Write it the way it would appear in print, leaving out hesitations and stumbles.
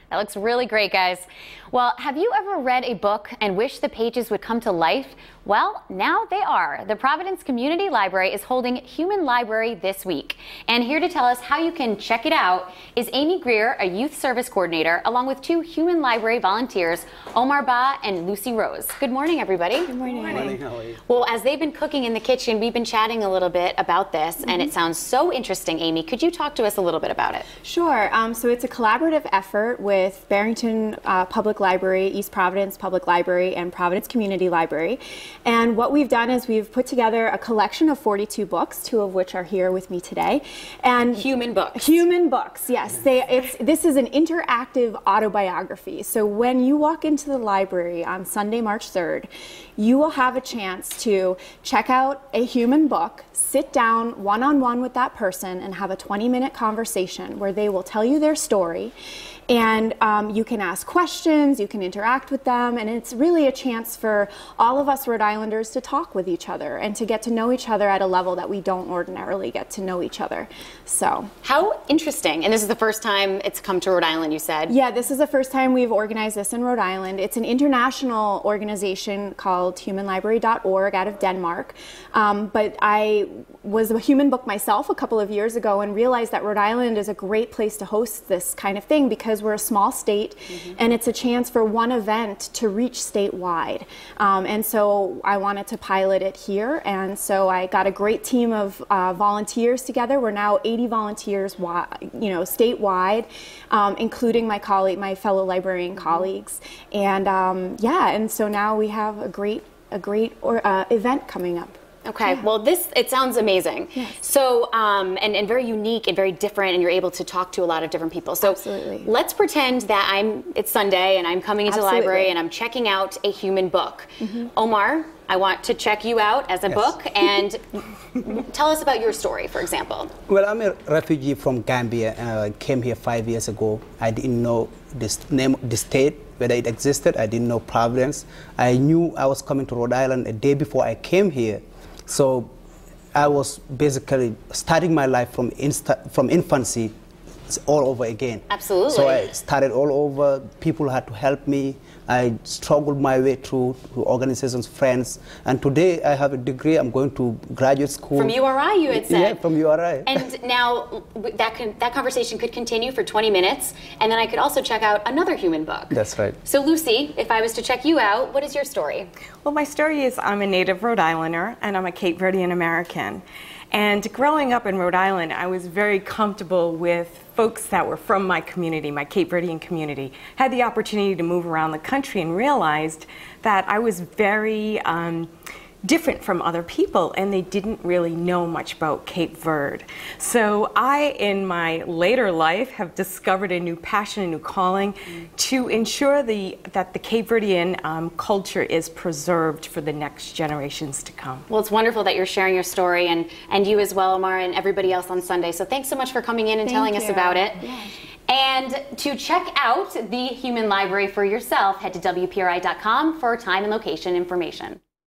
That looks really great, guys. Well, have you ever read a book and wished the pages would come to life? Well, now they are. The Providence Community Library is holding Human Library this week. And here to tell us how you can check it out is Amy Greer, a youth service coordinator, along with two Human Library volunteers, Omar Ba and Lucy Rose. Good morning, everybody. Good morning. Good morning. How are you? Well, as they've been cooking in the kitchen, we've been chatting a little bit about this, and it sounds so interesting. Amy, could you talk to us a little bit about it? Sure. So it's a collaborative effort with Barrington Public Library, East Providence Public Library, and Providence Community Library. And what we've done is we've put together a collection of 42 books, two of which are here with me today. And human books. Human books, yes. This is an interactive autobiography. So when you walk into the library on Sunday, March 3rd, you will have a chance to check out a human book, sit down one-on-one with that person, and have a 20-minute conversation where they will tell you their story. And you can ask questions, you can interact with them, and it's really a chance for all of us Rhode Islanders to talk with each other and to get to know each other at a level that we don't ordinarily get to know each other. So how interesting. And this is the first time it's come to Rhode Island, you said? Yeah, this is the first time we've organized this in Rhode Island. It's an international organization called humanlibrary.org out of Denmark. But I was a human book myself a couple of years ago and realized that Rhode Island is a great place to host this kind of thing because we're a small state, and it's a chance for one event to reach statewide. And so I wanted to pilot it here, and so I got a great team of volunteers together. We're now 80 volunteers, statewide, including my fellow librarian colleagues. And yeah, and so now we have a great event coming up. Okay, yeah. Well, it sounds amazing. Yes. So, and very unique and very different, and you're able to talk to a lot of different people. So absolutely. Let's pretend that it's Sunday and I'm coming into the library and I'm checking out a human book. Omar, I want to check you out as a book, and tell us about your story, for example. Well, I'm a refugee from Gambia. I came here 5 years ago. I didn't know this name of the state, whether it existed. I didn't know Providence. I knew I was coming to Rhode Island a day before I came here. So I was basically starting my life from infancy all over again. Absolutely. So I started all over. People had to help me. I struggled my way through organizations, friends, and today I have a degree. I'm going to graduate school. From URI, you had said. Yeah, from URI. And now that conversation could continue for 20 minutes, and then I could also check out another human book. That's right. So Lucy, if I was to check you out, what is your story? Well, my story is I'm a native Rhode Islander, and I'm a Cape Verdean American. And growing up in Rhode Island, I was very comfortable with folks that were from my community, my Cape Verdean community. Had the opportunity to move around the country and realized that I was very different from other people, and they didn't really know much about Cape Verde. So I, in my later life, have discovered a new passion, a new calling to ensure that the Cape Verdean culture is preserved for the next generations to come. Well, it's wonderful that you're sharing your story, and you as well, Omar, and everybody else on Sunday. So thanks so much for coming in and telling us about it. Yeah. And to check out the Human Library for yourself, head to WPRI.com for time and location information.